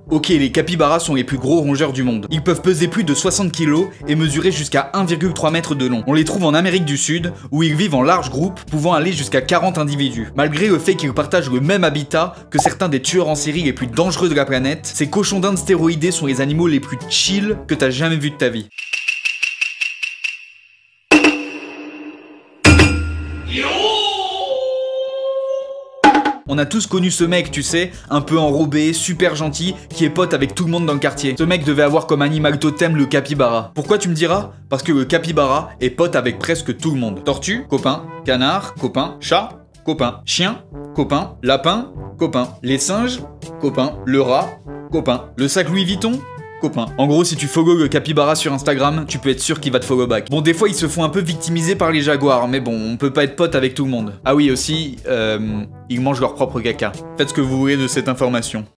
Ok, les capybaras sont les plus gros rongeurs du monde. Ils peuvent peser plus de 60 kg et mesurer jusqu'à 1,3 m de long. On les trouve en Amérique du Sud, où ils vivent en larges groupes, pouvant aller jusqu'à 40 individus. Malgré le fait qu'ils partagent le même habitat que certains des tueurs en série les plus dangereux de la planète, ces cochons d'Inde stéroïdés sont les animaux les plus chill que t'as jamais vus de ta vie. On a tous connu ce mec, tu sais, un peu enrobé, super gentil, qui est pote avec tout le monde dans le quartier. Ce mec devait avoir comme animal totem le capybara. Pourquoi tu me diras? Parce que le capybara est pote avec presque tout le monde. Tortue, copain. Canard, copain. Chat, copain. Chien, copain. Lapin, copain. Les singes, copain. Le rat, copain. Le sac Louis Vuitton, copain. En gros, si tu follow le capybara sur Instagram, tu peux être sûr qu'il va te follow back. Bon, des fois, ils se font un peu victimiser par les jaguars, mais bon, on peut pas être pote avec tout le monde. Ah oui, aussi, ils mangent leur propre caca. Faites ce que vous voulez de cette information.